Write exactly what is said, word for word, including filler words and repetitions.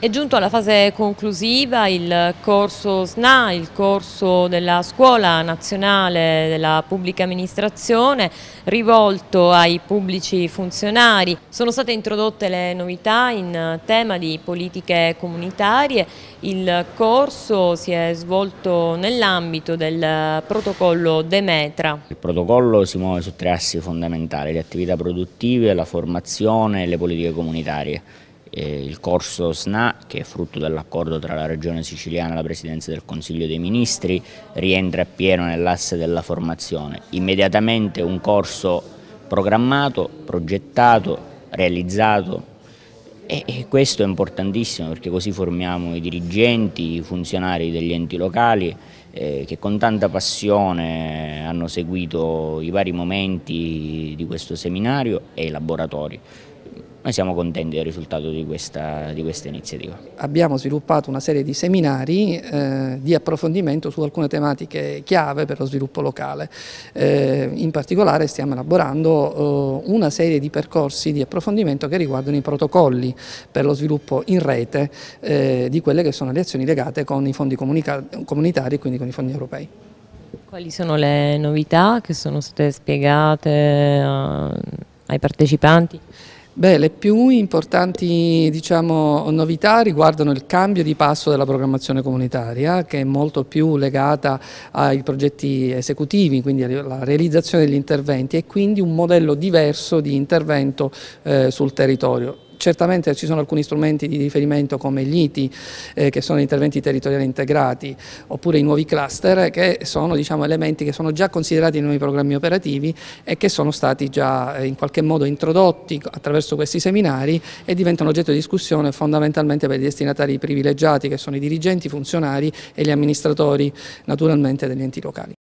È giunto alla fase conclusiva il corso S N A, il corso della Scuola Nazionale della Pubblica Amministrazione, rivolto ai pubblici funzionari. Sono state introdotte le novità in tema di politiche comunitarie. Il corso si è svolto nell'ambito del protocollo Demetra. Il protocollo si muove su tre assi fondamentali: le attività produttive, la formazione e le politiche comunitarie. Il corso S N A, che è frutto dell'accordo tra la Regione Siciliana e la Presidenza del Consiglio dei Ministri, rientra appieno nell'asse della formazione. Immediatamente un corso programmato, progettato, realizzato, e questo è importantissimo perché così formiamo i dirigenti, i funzionari degli enti locali eh, che con tanta passione hanno seguito i vari momenti di questo seminario e i laboratori. Noi siamo contenti del risultato di questa, di questa iniziativa. Abbiamo sviluppato una serie di seminari eh, di approfondimento su alcune tematiche chiave per lo sviluppo locale. Eh, in particolare stiamo elaborando eh, una serie di percorsi di approfondimento che riguardano i protocolli per lo sviluppo in rete eh, di quelle che sono le azioni legate con i fondi comunitari e quindi con i fondi europei. Quali sono le novità che sono state spiegate uh, ai partecipanti? Beh, le più importanti, diciamo, novità riguardano il cambio di passo della programmazione comunitaria, che è molto più legata ai progetti esecutivi, quindi alla realizzazione degli interventi, e quindi un modello diverso di intervento eh, sul territorio. Certamente ci sono alcuni strumenti di riferimento come gli I T I, eh, che sono interventi territoriali integrati, oppure i nuovi cluster, che sono, diciamo, elementi che sono già considerati nei nuovi programmi operativi e che sono stati già eh, in qualche modo introdotti attraverso questi seminari e diventano oggetto di discussione fondamentalmente per i destinatari privilegiati, che sono i dirigenti, i funzionari e gli amministratori naturalmente degli enti locali.